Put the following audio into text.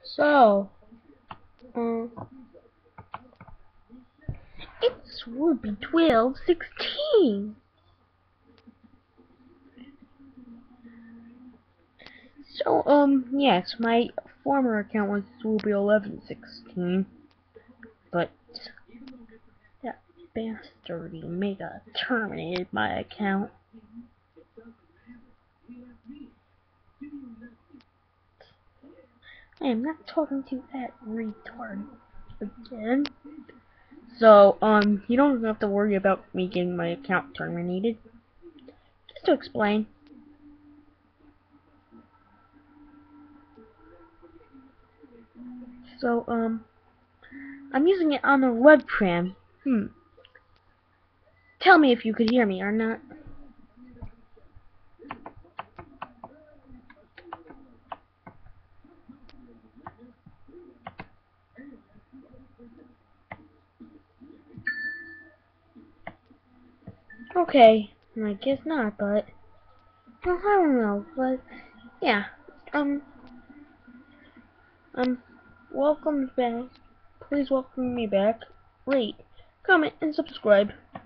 So, it's Swoopy 1216. So, yes, my former account was Swoopy 1116, but that bastard Mega terminated my account. I am not talking to that retard again. So, you don't have to worry about me getting my account terminated. Just to explain. So, I'm using it on the webcam. Tell me if you could hear me or not. Okay, I guess not, but well, I don't know, but yeah, um, welcome back. Please welcome me back. Rate, comment, and subscribe.